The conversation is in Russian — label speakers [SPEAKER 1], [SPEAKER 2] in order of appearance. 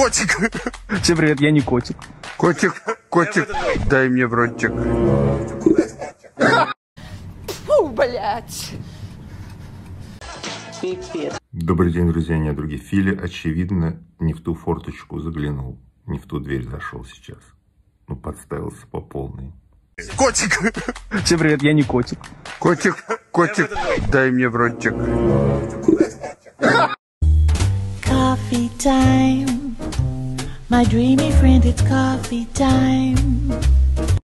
[SPEAKER 1] Котик.
[SPEAKER 2] Всем привет, я не котик.
[SPEAKER 1] Котик, дай мне в ротик.
[SPEAKER 3] Фу, блядь.
[SPEAKER 4] Пипец.
[SPEAKER 5] Добрый день, друзья, недруги. Филя, очевидно, не в ту форточку заглянул, не в ту дверь зашел сейчас. Ну, подставился по полной.
[SPEAKER 1] Котик.
[SPEAKER 2] Всем привет, я не котик.
[SPEAKER 1] Котик, дай мне в ротик.
[SPEAKER 6] Coffee time, my dreamy friend, it's coffee time.